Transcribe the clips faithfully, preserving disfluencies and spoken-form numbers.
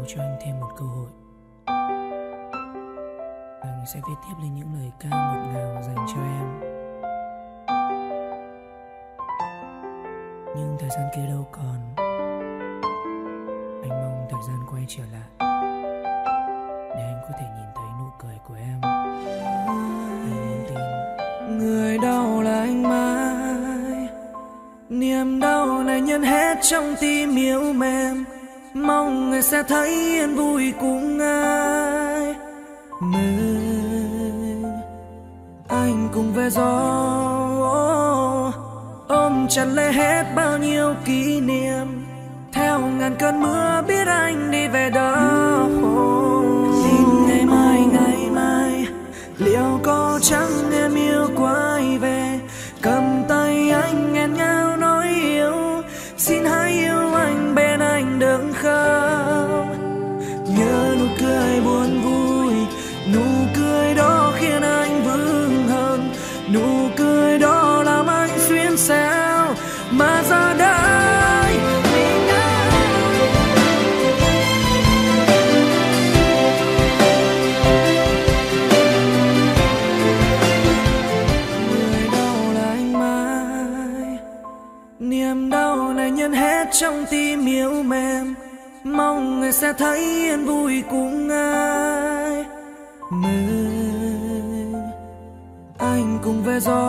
cho anh thêm một cơ hội, anh sẽ viết tiếp lên những lời ca ngọt ngào dành cho em. Nhưng thời gian kia đâu còn, anh mong thời gian quay trở lại để anh có thể nhìn thấy nụ cười của em. Anh muốn tin người đau là anh mãi, niềm đau này nhân hết trong tim yêu mềm, mong người sẽ thấy yên vui cùng ai. Mưa anh cùng về gió ôm chặt lấy hết bao nhiêu kỷ niệm, theo ngàn cơn mưa biết anh đi về đâu. Tin ngày mai ngày mai liệu có chăng em yêu quay về, cầm tay anh nghẹn ngào nói yêu, xin hãy yêu anh bên anh đừng khóc. Nhớ nụ cười buồn vui, nụ cười đó khiến anh vững hơn, nụ cười đó làm anh xuyên xao mà giờ đây mình người đau là anh mãi, niềm đau này nhân hết trong tim yêu mềm, mong người sẽ thấy yên vui cùng ai. Mưa anh cùng về gió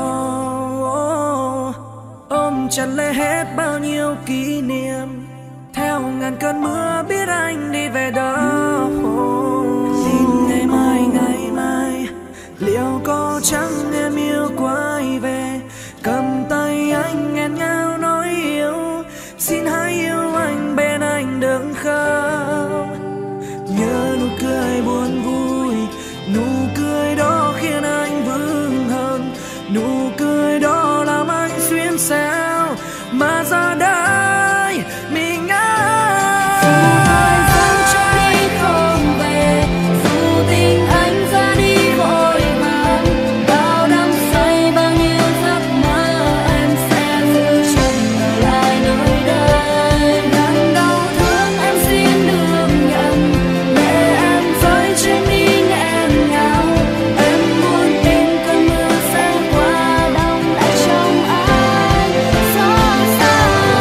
ôm chặt lấy hết bao nhiêu kỷ niệm, theo ngàn cơn mưa biết anh đi về đâu. Tin ngày mai ngày mai liệu có chăng em yêu quay về, cầm tay anh nghẹn ngào nói yêu, xin hãy yêu anh bên anh đừng khóc. Nhớ nụ cười buồn vui, nụ cười đó khiến anh vững hơn, nụ cười đó làm anh xuyên xao mà giờ đây mình ai. Thời gian trôi đi không về, dù tình anh ra đi vội vàng, bao đắm say bao nhiêu giấc mơ em sẽ giữ chân ở lại nơi đây. Ngàn đau thương em xin đừng nhận, để em rơi trên đi nghẹn ngào. Em muốn tin cơn mưa sẽ qua, đông lại trong anh xót xa.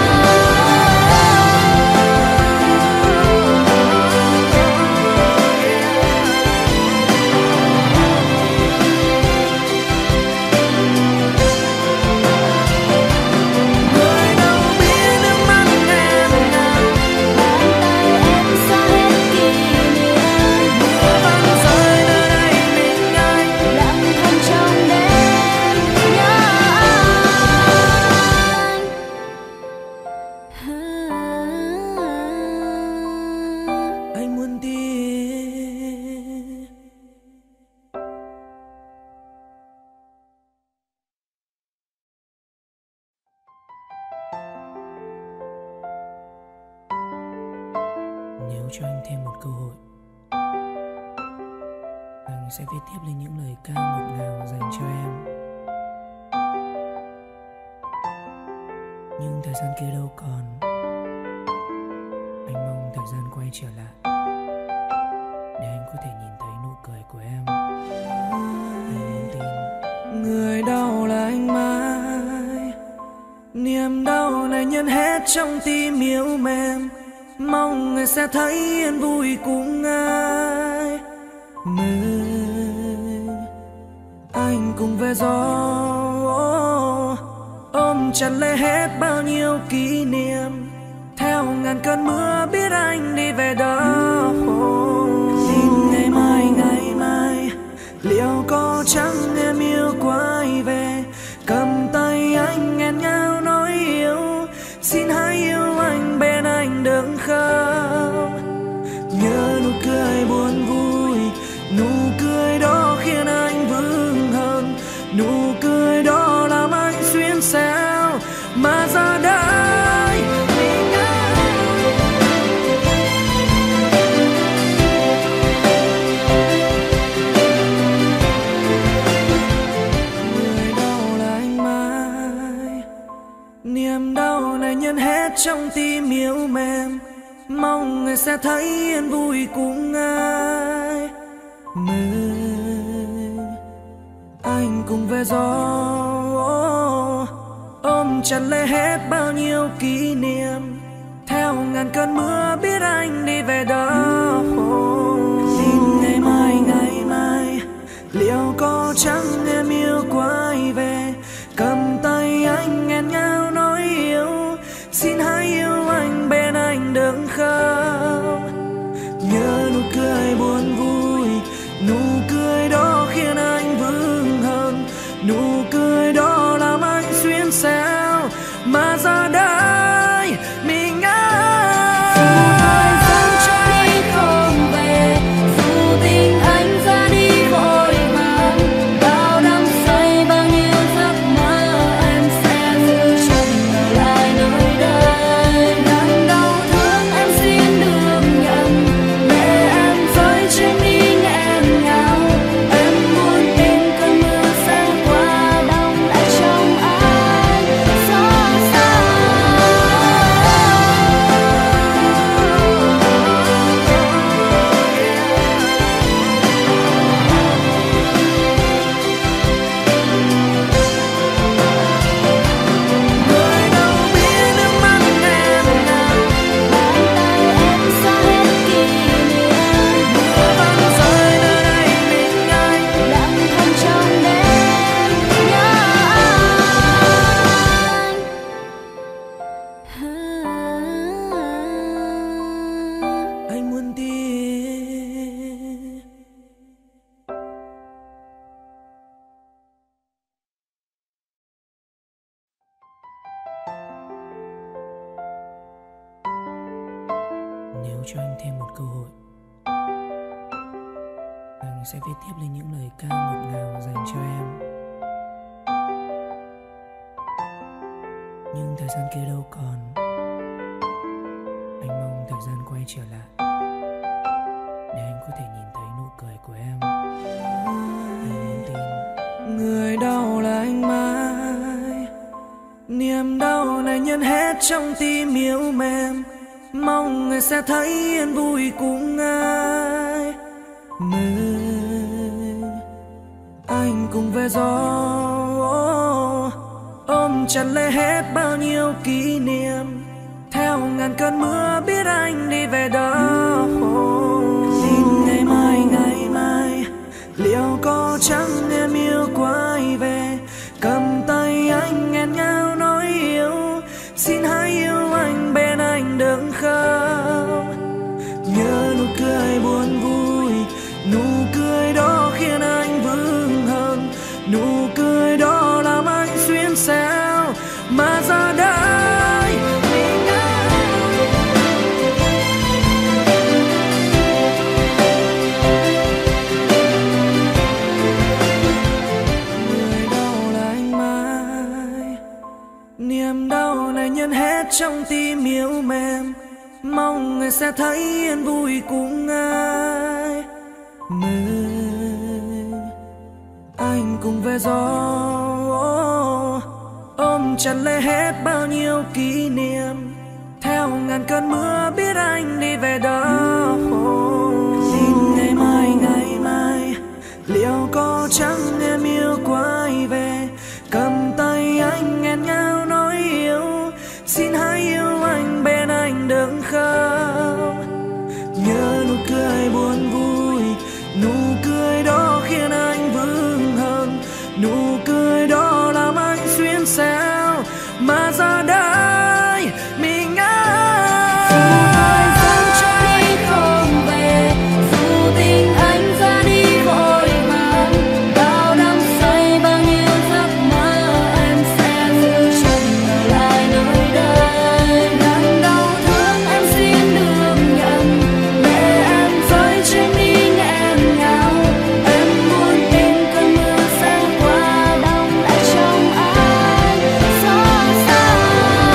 Người đâu biết nước mắt em nào, Bàn tay em xóa hết kỷ niệm, mưa vẫn rơi nơi đây mình anh. lặng thầm trong đêm nhớ anh. Anh muốn tin nếu cho anh thêm một cơ hội, anh sẽ viết tiếp lên những lời ca ngọt ngào dành cho em. Nhưng thời gian kia đâu còn, anh mong thời gian quay trở lại để anh có thể nhìn thấy nụ cười của em. Anh muốn tin người đau là anh mãi, niềm đau này nhân hết trong tim yêu mềm, mong người sẽ thấy yên vui cùng ai. Mưa anh cùng về gió ôm chặt lấy hết bao nhiêu kỷ niệm, theo ngàn cơn mưa biết anh đi về đâu. Tin ngày mai ngày mai liệu có chăng em yêu quay về, cầm tay anh nghẹn ngào nói yêu, xin hãy yêu anh bên anh đừng khóc. Nhớ nụ cười buồn vui, nụ cười đó khiến anh vững hơn, nụ cười đó làm anh xuyên xao mà giờ đây mình người đau là anh mãi, niềm đau này nhân hết trong tim yêu mềm, mong người sẽ thấy yên vui cùng ai. Mưa anh cùng về gió ôm chặt lấy hết bao nhiêu kỷ niệm, theo ngàn cơn mưa biết anh đi về đâu. Xin ngày mai ngày mai liệu có chăng em yêu quay về, cầm tay anh nghẹn ngào nói yêu, xin hãy yêu anh bên anh đừng khóc. Nhớ nụ cười buồn vui, nụ cười đó khiến anh vững hơn, nụ cười đó làm anh xuyên xẻo mà giờ đây mình ai. Dù thời gian trôi đi không về, dù tình anh ra đi vội vàng, bao đắm say bao nhiêu giấc mơ em sẽ giữ chân ở lại nơi đây. Đang đau thương em xin đừng nhận, để em rơi trên đi nghẹn ngào. Em muốn tin cơn mưa sẽ qua, đông lại trong anh xót xa. Người đâu biết nước mắt em nào, Bàn tay em xóa hết kỷ niệm, mưa vẫn rơi nơi đây mình anh. lặng thầm trong đêm nhớ anh. Anh muốn tin. Nếu cho anh thêm một cơ hội, anh sẽ viết tiếp lên những lời ca ngọt ngào dành cho em. Nhưng thời gian kia đâu còn, anh mong thời gian quay trở lại để anh có thể nhìn thấy nụ cười của em. Anh muốn tin người đau là anh mãi, niềm đau này nhân hết trong tim yêu mềm, mong người sẽ thấy yên vui cùng ai. Mưa anh cùng về gió ôm chặt lấy hết bao nhiêu kỷ niệm, theo ngàn cơn mưa biết anh đi về đâu. Xin ngày mai ngày mai liệu có chăng em yêu quay về, cầm tay anh nghẹn ngào nói yêu, xin hãy yêu anh bên anh đừng khóc. Nhớ nụ cười buồn vui, nụ cười đó khiến anh vững hơn, nụ cười đó làm anh xuyên xẻo mà giờ đây mình ai. Người đau là anh mãi, niềm đau này nhân hết trong tim yêu mềm, mong người sẽ thấy yên vui cùng ai. Mưa anh cùng về gió ôm chặt lấy hết bao nhiêu kỷ niệm, theo ngàn cơn mưa biết anh đi về đâu. Xin ngày mai ngày mai liệu có chăng em yêu quay về, cầm tay anh nghẹn ngào nói yêu, xin hãy yêu anh bên anh đừng khóc. Nhớ nụ cười buồn vui, nụ cười đó khiến anh vững hơn, nụ cười đó làm anh xuyên xẻo mà giờ đây mình ai. Dù thời gian trôi đi không về, dù tình anh ra đi vội vàng, bao đắm say bao nhiêu giấc mơ em sẽ giữ chân ở lại nơi đây. Đang đau thương em xin đừng nhận, để em rơi trên đi nghẹn ngào. Em muốn tin cơn mưa sẽ qua, đông lại trong anh xót xa.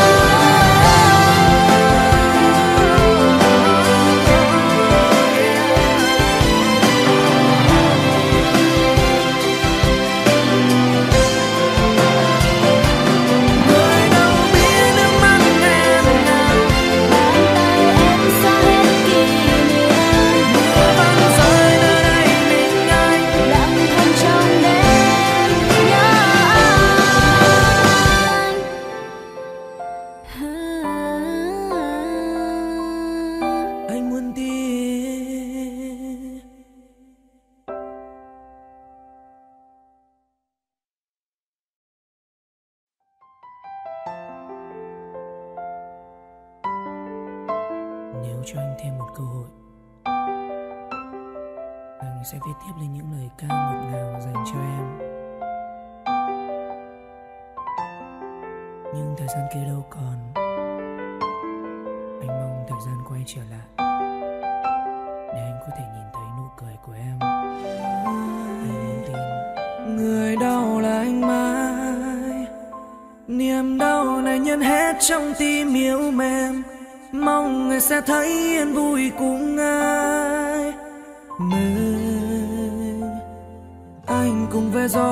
cho anh thêm một cơ hội. Anh sẽ viết tiếp lên những lời ca ngọt ngào dành cho em. Nhưng thời gian kia đâu còn. Anh mong thời gian quay trở lại để anh có thể nhìn thấy nụ cười của em. Anh muốn tin. Người đau là anh mãi, niềm đau này nhân hết trong tim yếu mềm. Mong người sẽ thấy yên vui cùng ai. Mưa anh cùng về gió,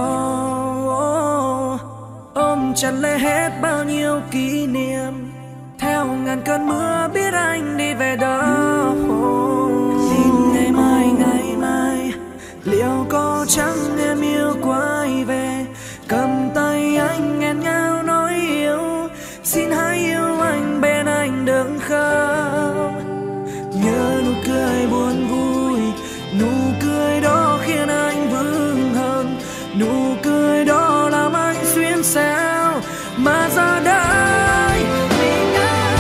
ôm chặt lấy hết bao nhiêu kỷ niệm. Theo ngàn cơn mưa biết anh đi về đâu. Xin ngày mai ngày mai liệu có chăng em yêu quay về. Cầm tay anh nghẹn ngào nói yêu. Xin hãy yêu anh bên anh đừng khóc. Nhớ nụ cười buồn vui, nụ cười đó khiến anh vững hơn. Nụ cười đó làm anh xuyên xao. Mà giờ đây mình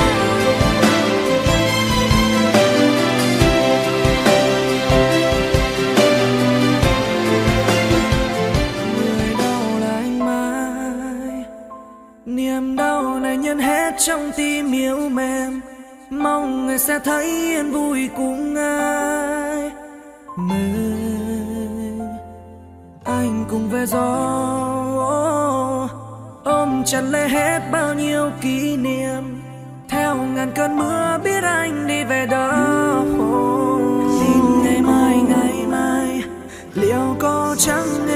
người đau là anh mãi, niềm đau này nhân hết trong tim yếu mềm. Mong người sẽ thấy yên vui cùng ai. Mưa anh cùng về gió, ôm chặt lấy hết bao nhiêu kỷ niệm. Theo ngàn cơn mưa biết anh đi về đâu. Xin ngày mai ngày mai liệu có chăng